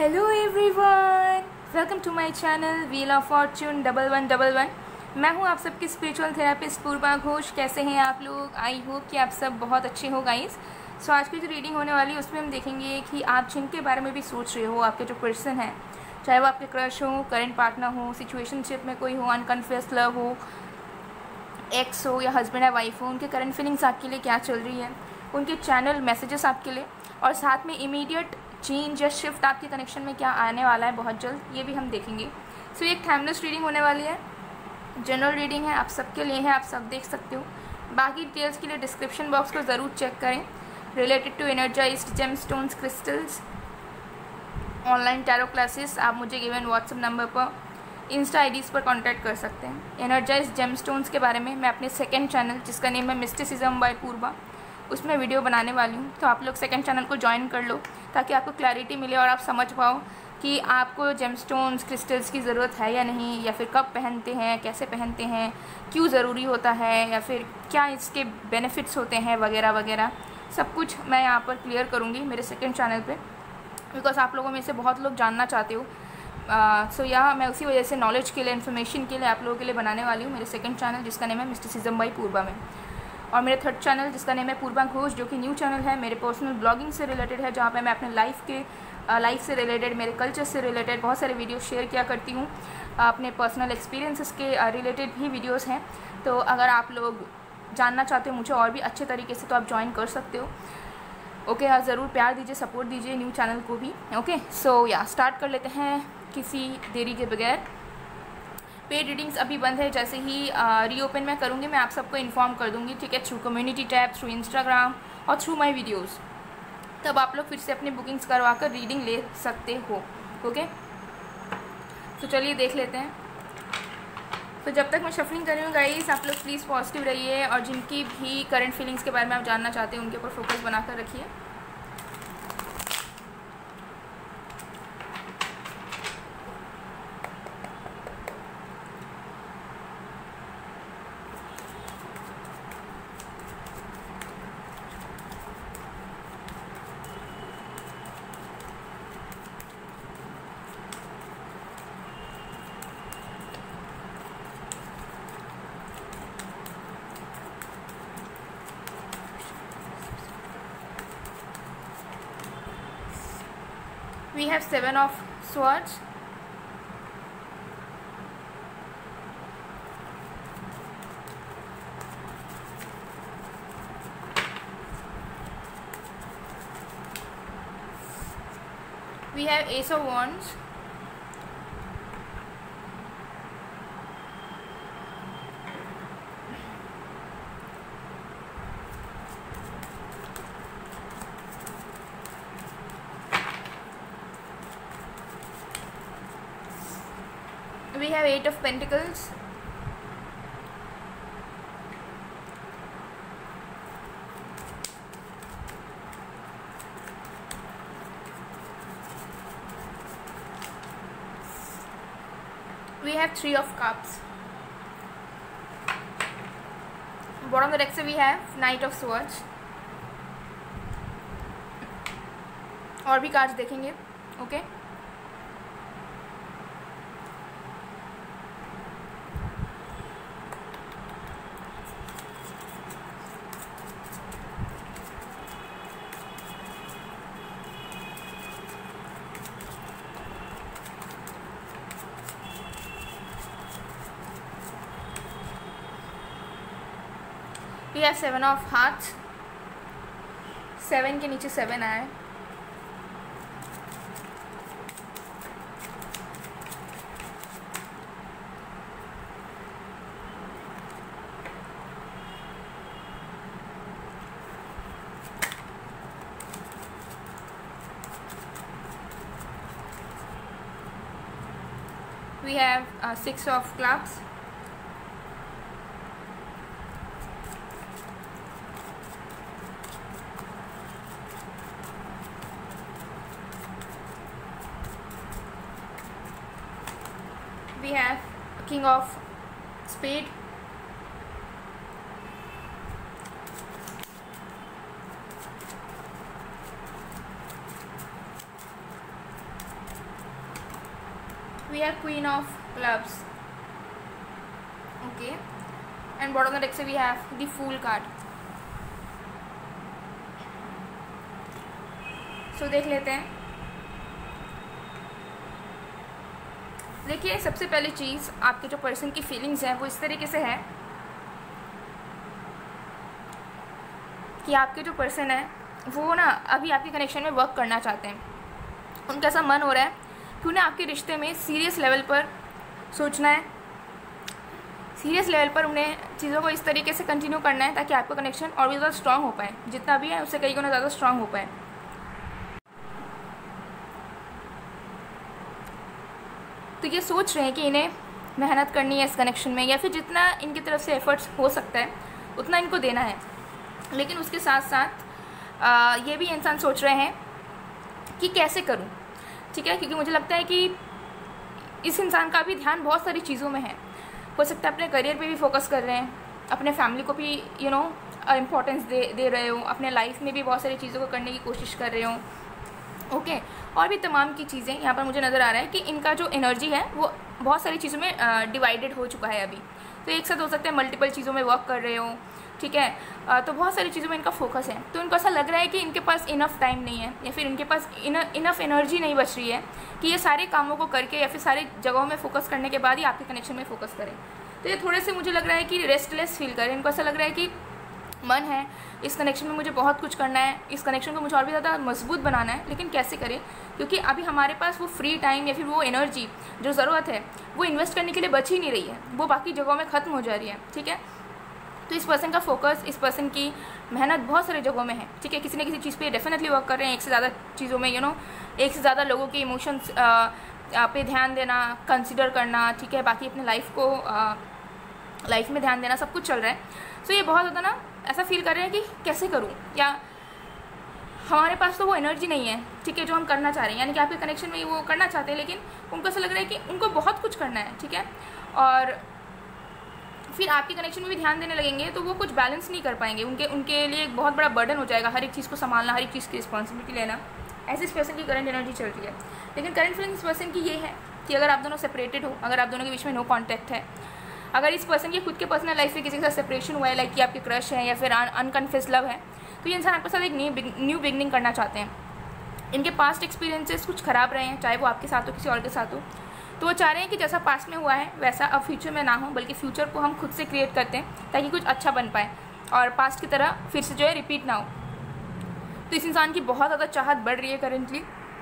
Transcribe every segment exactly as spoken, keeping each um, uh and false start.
Hello everyone, welcome to my channel wheel of fortune double one double one. मैं हूं आप सबकी spiritual therapist पूर्वा घोष। कैसे हैं आप लोग? आई होप कि आप सब बहुत अच्छे हो गाइस। सो आज की जो रीडिंग होने वाली है उसमें हम देखेंगे कि आप जिनके बारे में भी सोच रहे हो, आपके जो पर्सन है, चाहे वो आपके क्रश हो, करेंट पार्टनर हो, सिचुएशनशिप में कोई हो, अनकन्फेस्ड लव हो, एक्स हो या हस्बैंड या वाइफ हो, उनके करंट फीलिंग्स आपके लिए क्या चल रही है, उनके चैनल मैसेजेस आपके लिए, और साथ में इमीडिएट चेंज या शिफ्ट आपके कनेक्शन में क्या आने वाला है बहुत जल्द, ये भी हम देखेंगे। सो so, एक टाइमलेस रीडिंग होने वाली है, जनरल रीडिंग है, आप सबके लिए है, आप सब देख सकते हो। बाकी डिटेल्स के लिए डिस्क्रिप्शन बॉक्स को ज़रूर चेक करें। Related to energized gemstones, crystals, online tarot classes, आप मुझे गिवन व्हाट्सएप नंबर पर, इंस्टा आईडीज़ पर कांटेक्ट कर सकते हैं। एनर्जाइज्ड जेमस्टोन्स के बारे में मैं अपने सेकंड चैनल, जिसका नेम है मिस्टिसिज्म बाय पूर्वा, उसमें वीडियो बनाने वाली हूँ। तो आप लोग सेकंड चैनल को ज्वाइन कर लो ताकि आपको क्लैरिटी मिले और आप समझ पाओ कि आपको जेमस्टोन्स, क्रिस्टल्स की ज़रूरत है या नहीं, या फिर कब पहनते हैं, कैसे पहनते हैं, क्यों ज़रूरी होता है, या फिर क्या इसके बेनिफिट्स होते हैं, वगैरह वगैरह सब कुछ मैं यहाँ पर क्लियर करूँगी मेरे सेकंड चैनल पे, बिकॉज आप लोगों में से बहुत लोग जानना चाहते हो। सो यहाँ मैं उसी वजह से नॉलेज के लिए, इन्फॉर्मेशन के लिए आप लोगों के लिए बनाने वाली हूँ मेरे सेकंड चैनल, जिसका नेम है मिस्टिसिज्म बाय पूर्वा में। और मेरे थर्ड चैनल, जिसका नेम है पूर्वा घोष, जो कि न्यू चैनल है, मेरे पर्सनल ब्लॉगिंग से रिलेटेड है, जहाँ पे मैं अपने लाइफ के लाइफ से रिलेटेड, मेरे कल्चर से रिलेटेड बहुत सारे वीडियो शेयर किया करती हूँ। अपने पर्सनल एक्सपीरियंसेस के रिलेटेड भी वीडियोस हैं। तो अगर आप लोग जानना चाहते हो मुझे और भी अच्छे तरीके से, तो आप ज्वाइन कर सकते हो। ओके okay, ज़रूर प्यार दीजिए, सपोर्ट दीजिए न्यू चैनल को भी। ओके, सो या स्टार्ट कर लेते हैं किसी देरी के बगैर। पेड रीडिंग्स अभी बंद है, जैसे ही रीओपन मैं करूँगी मैं आप सबको इन्फॉर्म कर दूँगी, ठीक है, through community tab, through Instagram और थ्रू माय वीडियोस। तब आप लोग फिर से अपनी बुकिंग्स करवा कर रीडिंग ले सकते हो। ओके, तो चलिए देख लेते हैं। तो जब तक मैं शफलिंग कर रही हूँ गाइस, आप लोग प्लीज़ पॉजिटिव रहिए और जिनकी भी करंट फीलिंग्स के बारे में आप जानना चाहते हैं उनके ऊपर फोकस बनाकर रखिए। We have seven of swords, we have ace of wands, we have eight of pentacles, we have three of cups. Bottom of the deck से we have knight of swords। और भी कार्ड्स देखेंगे। Okay okay? We have seven of hearts, seven के नीचे seven आए। We have uh, six of clubs, we have king of spade, we have queen of clubs. Okay, and bottom of the deck से we have the fool card. so देख लेते हैं. देखिए, सबसे पहली चीज़, आपके जो पर्सन की फीलिंग्स हैं वो इस तरीके से है कि आपके जो पर्सन है वो ना अभी आपके कनेक्शन में वर्क करना चाहते हैं. उनका ऐसा मन हो रहा है कि उन्हें आपके रिश्ते में सीरियस लेवल पर सोचना है, सीरियस लेवल पर उन्हें चीज़ों को इस तरीके से कंटिन्यू करना है ताकि आपका कनेक्शन और भी ज़्यादा स्ट्रांग हो पाए. जितना भी है उससे कई गुना ज़्यादा स्ट्रांग हो पाए. तो ये सोच रहे हैं कि इन्हें मेहनत करनी है इस कनेक्शन में, या फिर जितना इनकी तरफ से एफर्ट्स हो सकता है उतना इनको देना है. लेकिन उसके साथ साथ आ, ये भी इंसान सोच रहे हैं कि कैसे करूं. ठीक है, क्योंकि मुझे लगता है कि इस इंसान का भी ध्यान बहुत सारी चीज़ों में है. हो सकता है अपने करियर पे भी फोकस कर रहे हैं, अपने फैमिली को भी यू नो इम्पोर्टेंस दे दे रहे हो, अपने लाइफ में भी बहुत सारी चीज़ों को करने की कोशिश कर रहे हो. Okay okay. और भी तमाम की चीज़ें यहाँ पर मुझे नज़र आ रहा है कि इनका जो एनर्जी है वो बहुत सारी चीज़ों में डिवाइडेड हो चुका है अभी. तो एक साथ हो सकता है मल्टीपल चीज़ों में वर्क कर रहे हो. ठीक है, तो बहुत सारी चीज़ों में इनका फोकस है. तो इनको ऐसा लग रहा है कि इनके पास इनफ टाइम नहीं है, या फिर इनके पास इनफ एनर्जी नहीं बच रही है कि ये सारे कामों को करके या फिर सारी जगहों में फोकस करने के बाद ही आपके कनेक्शन में फोकस करें. तो ये थोड़े से मुझे लग रहा है कि रेस्टलेस फील करें. इनको ऐसा लग रहा है कि मन है इस कनेक्शन में, मुझे बहुत कुछ करना है, इस कनेक्शन को मुझे और भी ज़्यादा मजबूत बनाना है, लेकिन कैसे करें, क्योंकि अभी हमारे पास वो फ्री टाइम या फिर वो एनर्जी जो ज़रूरत है वो इन्वेस्ट करने के लिए बच ही नहीं रही है, वो बाकी जगहों में ख़त्म हो जा रही है. ठीक है, तो इस पर्सन का फोकस, इस पर्सन की मेहनत बहुत सारी जगहों में है. ठीक है, किसी न किसी चीज़ पे डेफिनेटली वर्क कर रहे हैं, एक से ज़्यादा चीज़ों में, यू नो एक से ज़्यादा लोगों के इमोशंस पे ध्यान देना, कंसिडर करना. ठीक है, बाकी अपने लाइफ को लाइफ में ध्यान देना, सब कुछ चल रहा है. सो ये बहुत ज़्यादा ना ऐसा फील कर रहे हैं कि कैसे करूं, या हमारे पास तो वो एनर्जी नहीं है. ठीक है, जो हम करना चाह रहे हैं, यानी कि आपके कनेक्शन में वो करना चाहते हैं, लेकिन उनको ऐसा लग रहा है कि उनको बहुत कुछ करना है. ठीक है, और फिर आपके कनेक्शन में भी ध्यान देने लगेंगे तो वो कुछ बैलेंस नहीं कर पाएंगे. उनके उनके लिए एक बहुत बड़ा बर्डन हो जाएगा हर एक चीज़ को संभालना, हर एक चीज़ की रिस्पॉन्सिबिलिटी लेना. ऐसे इस पर्सन की करंट एनर्जी चल रही है. लेकिन करंट फीलिंग इस पर्सन की ये है कि अगर आप दोनों सेपरेटेड हो, अगर आप दोनों के बीच में नो कॉन्टैक्ट है, अगर इस पर्सन की खुद के पर्सनल लाइफ में किसी के साथ सेपरेशन हुआ है, लाइक कि आपके क्रश है या फिर अनकन्फेस्ड लव है, तो ये इंसान आपके साथ एक न्यू न्यू बिगनिंग करना चाहते हैं. इनके पास्ट एक्सपीरियंसेस कुछ ख़राब रहे हैं, चाहे वो आपके साथ हो किसी और के साथ हो, तो वो चाह रहे हैं कि जैसा पास्ट में हुआ है वैसा अब फ्यूचर में ना हो, बल्कि फ्यूचर को हम खुद से क्रिएट करते हैं ताकि कुछ अच्छा बन पाए और पास्ट की तरह फिर से जो है रिपीट ना हो. तो इस इंसान की बहुत ज़्यादा चाहत बढ़ रही है करेंटली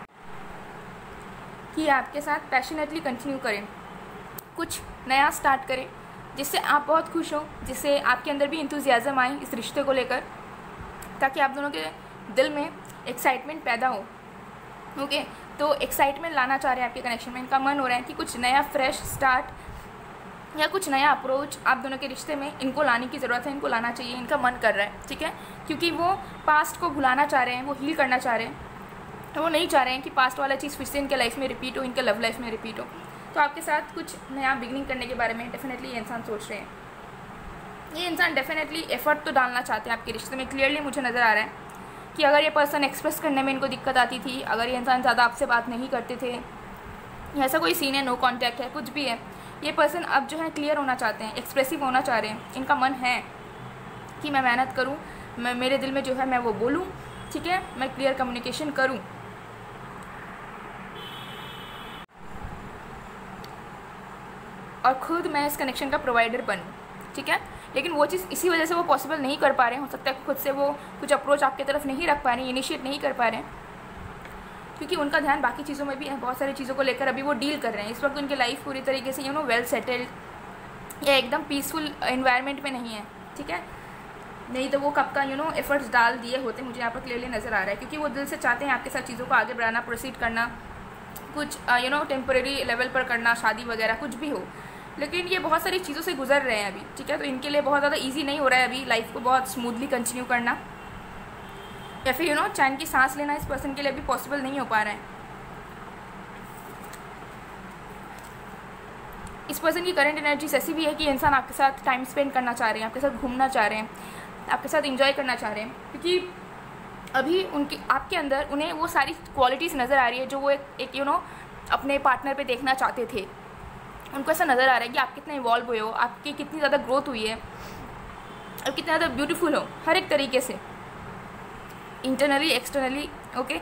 कि आपके साथ पैशनेटली कंटिन्यू करें, कुछ नया स्टार्ट करें जिससे आप बहुत खुश हो, जिससे आपके अंदर भी इंथुजियाज़म आए इस रिश्ते को लेकर, ताकि आप दोनों के दिल में एक्साइटमेंट पैदा हो. ओके, तो एक्साइटमेंट लाना चाह रहे हैं आपके कनेक्शन में. इनका मन हो रहा है कि कुछ नया फ्रेश स्टार्ट या कुछ नया अप्रोच आप दोनों के रिश्ते में इनको लाने की ज़रूरत है, इनको लाना चाहिए, इनका मन कर रहा है. ठीक है, क्योंकि वो पास्ट को भुलाना चाह रहे हैं, वो हील करना चाह रहे हैं, वो नहीं चाह रहे हैं कि पास्ट वाला चीज़ फिर से इनके लाइफ में रिपीट हो, इनके लव लाइफ में रिपीट हो. तो आपके साथ कुछ नया बिगनिंग करने के बारे में डेफिनेटली ये इंसान सोच रहे हैं. ये इंसान डेफिनेटली एफर्ट तो डालना चाहते हैं आपके रिश्ते में. क्लियरली मुझे नज़र आ रहा है कि अगर ये पर्सन एक्सप्रेस करने में इनको दिक्कत आती थी, अगर ये इंसान ज़्यादा आपसे बात नहीं करते थे, ऐसा कोई सीन है, नो कॉन्टैक्ट है, कुछ भी है, ये पर्सन अब जो है क्लियर होना चाहते हैं, एक्सप्रेसिव होना चाह रहे हैं. इनका मन है कि मैं मेहनत करूँ, मैं मेरे दिल में जो है मैं वो बोलूँ. ठीक है, मैं क्लियर कम्युनिकेशन करूँ. और ख़ुद मैं इस कनेक्शन का प्रोवाइडर बनूँ. ठीक है, लेकिन वो चीज़ इसी वजह से वो पॉसिबल नहीं कर पा रहे हैं. हो सकता है खुद से वो कुछ अप्रोच आपके तरफ नहीं रख पा रहे हैं, इनिशिएट नहीं कर पा रहे हैं, क्योंकि उनका ध्यान बाकी चीज़ों में भी है. बहुत सारी चीज़ों को लेकर अभी वो डील कर रहे हैं. इस वक्त उनकी लाइफ पूरी तरीके से यू नो वेल सेटल्ड या एकदम पीसफुल इन्वायरमेंट में नहीं है. ठीक है, नहीं तो वो कब का यू नो एफर्ट्स डाल दिए होते, मुझे यहाँ पर क्लियरली नज़र आ रहा है, क्योंकि वो दिल से चाहते हैं आपके साथ चीज़ों को आगे बढ़ाना, प्रोसीड करना, कुछ यू नो टेम्परेरी लेवल पर करना, शादी वगैरह कुछ भी हो. लेकिन ये बहुत सारी चीज़ों से गुजर रहे हैं अभी. ठीक है, तो इनके लिए बहुत ज़्यादा इजी नहीं हो रहा है अभी लाइफ को बहुत स्मूथली कंटिन्यू करना, या फिर यू नो चैन की सांस लेना इस पर्सन के लिए अभी पॉसिबल नहीं हो पा रहा है. इस पर्सन की करंट एनर्जीज ऐसी भी है कि इंसान आपके साथ टाइम स्पेंड करना चाह रहे हैं, आपके साथ घूमना चाह रहे हैं, आपके साथ इंजॉय करना चाह रहे हैं, क्योंकि अभी उनके आपके अंदर उन्हें वो सारी क्वालिटीज़ नज़र आ रही है जो वो एक एक यू नो अपने पार्टनर पे देखना चाहते थे, उनको ऐसा नज़र आ रहा है कि आप कितने इवॉल्व हुए हो, आपकी कितनी ज़्यादा ग्रोथ हुई है, और कितना ज़्यादा ब्यूटीफुल हो हर एक तरीके से, internally externally. Okay,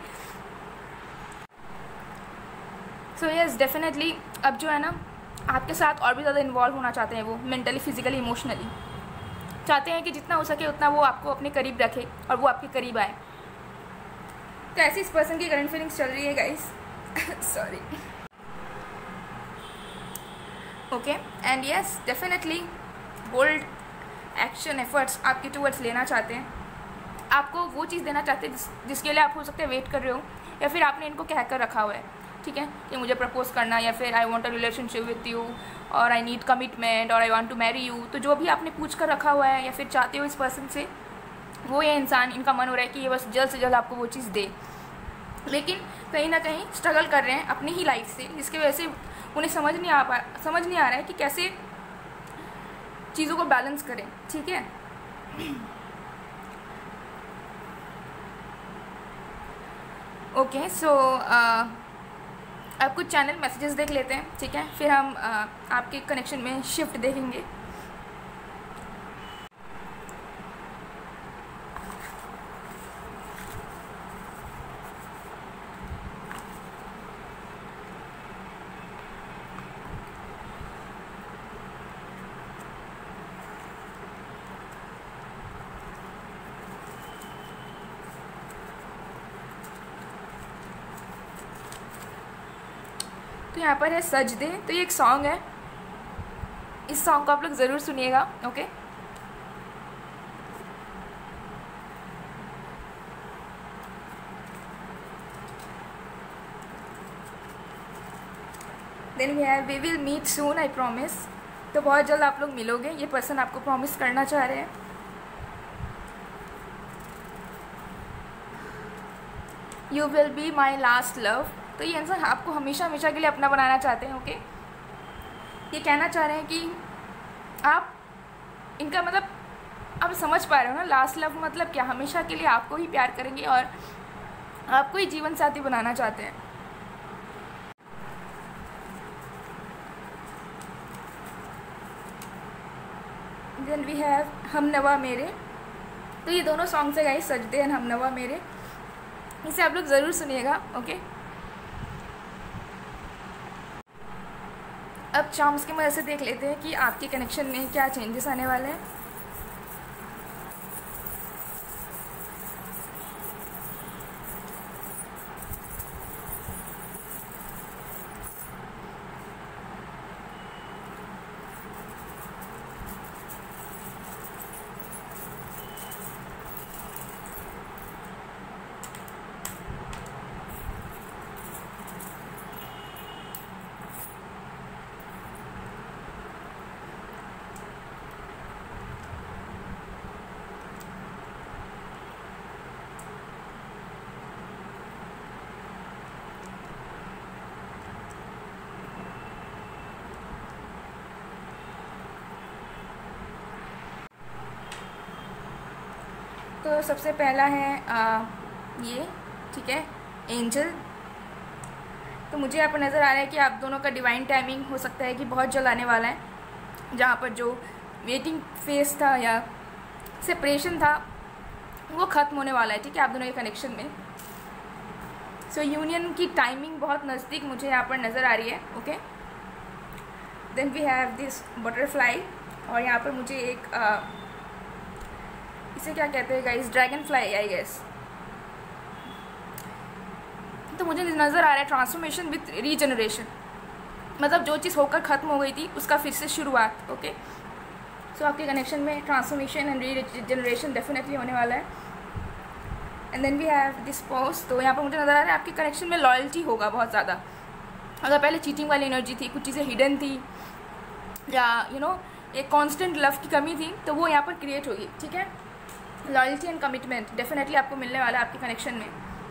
so yes definitely अब जो है ना आपके साथ और भी ज़्यादा इन्वॉल्व होना चाहते हैं, वो मेंटली, फिजिकली, इमोशनली चाहते हैं कि जितना हो सके उतना वो आपको अपने करीब रखे और वो आपके करीब आए। तो ऐसी इस पर्सन की करंट फीलिंग्स चल रही है guys. Sorry. Okay, and yes definitely bold action efforts आपके टूवर्ड्स लेना चाहते हैं, आपको वो चीज़ देना चाहते हैं जिस, जिसके लिए आप हो सकता है वेट कर रहे हो, या फिर आपने इनको कह कर रखा हुआ है, ठीक है, कि मुझे प्रपोज करना, या फिर I want a relationship with you, और आई नीड कमिटमेंट, और I want to marry you. तो जो भी आपने पूछ कर रखा हुआ है या फिर चाहते हो इस पर्सन से, वो ये इंसान, इनका मन हो रहा है कि ये बस जल्द से जल्द आपको वो चीज़ दे, लेकिन कहीं ना कहीं स्ट्रगल कर रहे हैं अपनी ही लाइफ से, जिसकी वजह से उन्हें समझ नहीं आ पा समझ नहीं आ रहा है कि कैसे चीज़ों को बैलेंस करें, ठीक है। ओके, सो अब कुछ चैनल मैसेजेस देख लेते हैं, ठीक है, फिर हम uh, आपके कनेक्शन में शिफ्ट देखेंगे। तो यहाँ पर है सज दे, तो ये एक सॉन्ग है, इस सॉन्ग को आप लोग ज़रूर सुनिएगा। Okay, then we have we will meet soon I promise, तो बहुत जल्द आप लोग मिलोगे, ये पर्सन आपको प्रॉमिस करना चाह रहे हैं। You will be my last love, तो ये इंसान आपको हमेशा हमेशा के लिए अपना बनाना चाहते हैं। ओके, ये कहना चाह रहे हैं कि आप इनका मतलब आप समझ पा रहे हो ना, लास्ट लव मतलब क्या, हमेशा के लिए आपको ही प्यार करेंगे और आपको ही जीवन साथी बनाना चाहते हैं। देन वी हैव हम नवा मेरे, तो ये दोनों सॉन्ग्स है गाइस, सजदे एंड हम नवा मेरे, इसे आप लोग ज़रूर सुनिएगा। ओके, अब चार्म्स की मदद से देख लेते हैं कि आपके कनेक्शन में क्या चेंजेस आने वाले हैं। तो सबसे पहला है आ, ये, ठीक है, एंजल। तो मुझे यहाँ पर नज़र आ रहा है कि आप दोनों का डिवाइन टाइमिंग हो सकता है कि बहुत जल्द आने वाला है, जहाँ पर जो वेटिंग फेस था या सेपरेशन था वो ख़त्म होने वाला है, ठीक है, आप दोनों के कनेक्शन में। सो so, यूनियन की टाइमिंग बहुत नज़दीक मुझे यहाँ पर नज़र आ रही है। Okay, then we have this butterfly, और यहाँ पर मुझे एक आ, इसे क्या कहते हैं guys, dragonfly I guess. तो मुझे नज़र आ रहा है ट्रांसफॉर्मेशन विथ रीजनरेशन, मतलब जो चीज़ होकर ख़त्म हो गई थी उसका फिर से शुरुआत। ओके, सो आपके कनेक्शन में ट्रांसफॉर्मेशन एंड रीजनरेशन डेफिनेटली होने वाला है। And then we have this post, तो यहाँ पर मुझे नज़र आ रहा है आपके कनेक्शन में लॉयल्टी होगा बहुत ज़्यादा। अगर पहले चीटिंग वाली एनर्जी थी, कुछ चीज़ें हिडन थी, या यू नो एक कांस्टेंट लव की कमी थी, तो वो यहाँ पर क्रिएट होगी, ठीक है। लॉयल्टी एंड कमिटमेंट डेफिनेटली आपको मिलने वाला है आपके कनेक्शन में।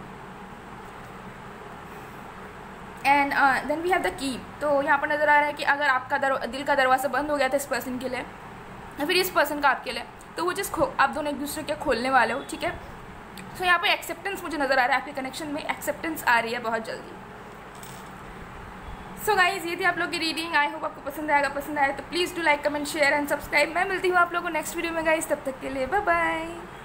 And then we have the key, तो यहाँ पर नज़र आ रहा है कि अगर आपका दर, दिल का दरवाज़ा बंद हो गया था इस पर्सन के लिए या फिर इस पर्सन का आपके लिए, तो वो चीज़ खो आप दोनों एक दूसरे के खोलने वाले हो, ठीक है। सो so, यहाँ पर एक्सेप्टेंस मुझे नज़र आ रहा है आपके कनेक्शन में, एक्सेप्टेंस आ रही है बहुत जल्दी। सो गाइज ये थी आप लोग की रीडिंग। आई होप आपको पसंद आएगा। पसंद आए तो please do like comment share and subscribe. मैं मिलती हूँ आप लोगों को नेक्स्ट वीडियो में गाइज, तब तक के लिए बाय बाय।